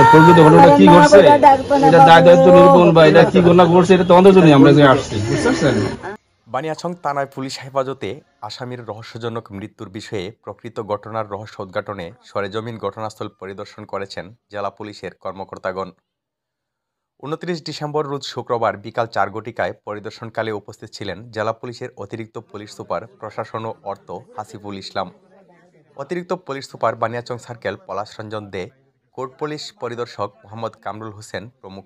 প্রকৃত ঘটনাটা কি ঘটছে এটা দায়িত্ব নিরূপণ বা এটা কি ঘটনা ঘটছে এটা তদন্তের জন্য আমরা আসছি, বুঝতে পারছেন? বানিয়াচং থানায় পুলিশ হেফাজতে আসামির রহস্যজনক মৃত্যুর বিষয়ে প্রকৃত ঘটনার রহস্য উদ্ঘাটনে সরেজমিন ঘটনাস্থল পরিদর্শন করেছেন জেলা পুলিশের কর্মকর্তাগণ। 29 ডিসেম্বর রোজ শুক্রবার বিকাল 4 ঘটিকায় পরিদর্শনকালে উপস্থিত ছিলেন জেলা পুলিশের অতিরিক্ত পুলিশ সুপার প্রশাসন ও অর্থ হাসিফুল ইসলাম, অতিরিক্ত police super Baniachong circle Palash Ranjan Dey, court police পরিদর্শক মোহাম্মদ কামরুল হোসেন প্রমুখ।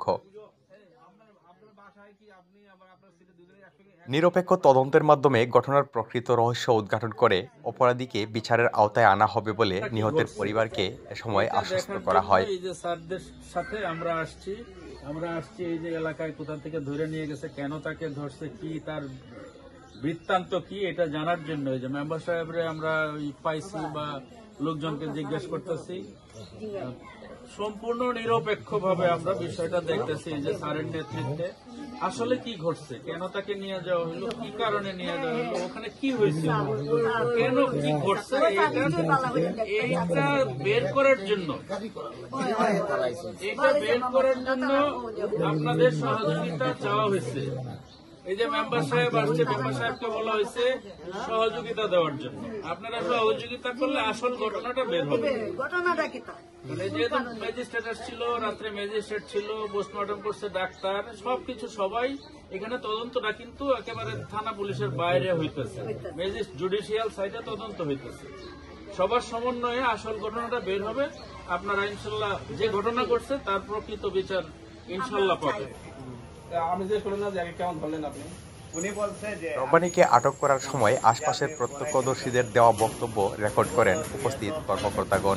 নিরপেক্ষ তদন্তের মাধ্যমে ঘটনার প্রকৃত রহস্য উদ্ঘাটন করে অপরাধীকে বিচারের আওতায় আনা হবে বলে নিহতের পরিবারকে এ সময় আশ্বস্ত করা হয়। এই যে স্যারদের সাথে আমরা আসছি এই যে এলাকায় কোথা থেকে ধরে নিয়ে গেছে, কেন তাকে ধরছে, কি তার বৃত্তান্ত কি, এটা জানার জন্য এই যে মেম্বার সাহেবরে আমরা পাইছি বা লোকজনকে জিজ্ঞেস করতেছি। সম্পূর্ণ নিরপেক্ষভাবে আমরা বিষয়টা দেখতেছি যে স্যারের নেতৃত্বে আসলে কি ঘটছে, কেন তাকে নিয়ে যাওয়া হলো, কি কারণে নিয়ে যাওয়া হলো, ওখানে কি হয়েছিল, কেন কি ঘটছে, এইটা বের করার জন্য আপনাদের সহযোগিতা চাওয়া হয়েছে। এই যে মেম্বার সাহেব আসছে, মেম্বার সাহেবকে বলা হয়েছে সহযোগিতা দেওয়ার জন্য। আপনারা সহযোগিতা করলে আসল ঘটনাটা বের হবে। যেহেতু ম্যাজিস্ট্রেট আসছিল, রাত্রে ম্যাজিস্ট্রেট ছিল, পোস্টমর্টম করছে ডাক্তার, সবকিছু সবাই এখানে তদন্তটা কিন্তু একেবারে থানা পুলিশের বাইরে হইতেছে, জুডিশিয়াল সাইডে তদন্ত হইতেছে। সবার সমন্বয়ে আসল ঘটনাটা বের হবে। আপনারা ইনশাল্লাহ যে ঘটনা করছে তার প্রকৃত বিচার ইনশাল্লাহ পাবে। রব্বানীকে আটক করার সময় আশপাশের প্রত্যক্ষদর্শীদের দেওয়া বক্তব্য রেকর্ড করেন উপস্থিত কর্মকর্তাগণ।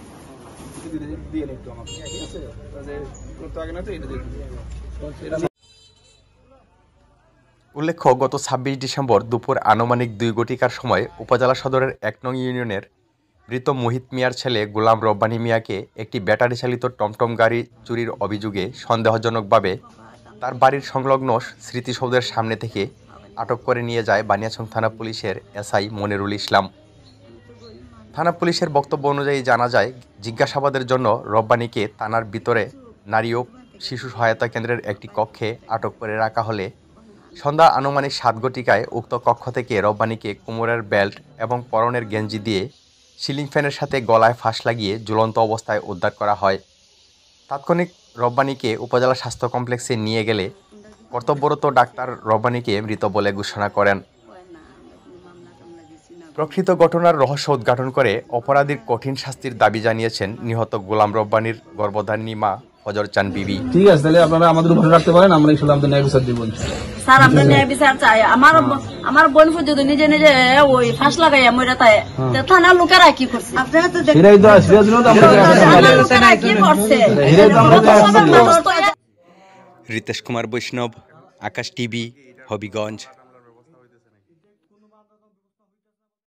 উল্লেখ্য, গত 26 ডিসেম্বর দুপুর আনুমানিক 2 ঘটিকার সময় উপজেলা সদরের 1 নং ইউনিয়নের মৃত মোহিত মিয়ার ছেলে গোলাম রব্বানী মিয়াকে একটি ব্যাটারি চালিত টমটম গাড়ি চুরির অভিযোগে সন্দেহজনকভাবে তার বাড়ির সংলগ্ন স্মৃতিসৌধের সামনে থেকে আটক করে নিয়ে যায় বানিয়াচং থানা পুলিশের এসআই মনিরুল ইসলাম। থানা পুলিশের বক্তব্য অনুযায়ী জানা যায়, জিজ্ঞাসাবাদের জন্য রব্বানীকে থানার ভিতরে নারী ও শিশু সহায়তা কেন্দ্রের একটি কক্ষে আটক করে রাখা হলে সন্ধ্যা আনুমানিক 7 ঘটিকায় উক্ত কক্ষ থেকে রব্বানীকে কোমরের বেল্ট এবং পরনের গেঞ্জি দিয়ে সিলিং ফ্যানের সাথে গলায় ফাঁস লাগিয়ে ঝুলন্ত অবস্থায় উদ্ধার করা হয়। তাৎক্ষণিক রব্বানীকে উপজেলা স্বাস্থ্য কমপ্লেক্সে নিয়ে গেলে কর্তব্যরত ডাক্তার রব্বানীকে মৃত বলে ঘোষণা করেন। প্রকৃত ঘটনার রহস্য উদ্ঘাটন করে অপরাধীর কঠিন শাস্তির দাবি জানিয়েছেন নিহত গোলাম রব্বানীর গর্ভধারিণী মা ফজর চান বিবি। ঠিক আছে, তাহলে আপনারা আমাদের উপরে রাখতে পারেন, আমরা ইনশাআল্লাহ আপনাদের ন্যায় বিচার দিব। স্যার, আমরা ন্যায় বিচার চাই। আমার বোন যদি নিজে নিজে ওই ফাঁস লাগাইয়া মরে তাই থানার লোকেরা কি করছে? রিতেশ কুমার বৈষ্ণব, আকাশ টিভি, হবিগঞ্জ।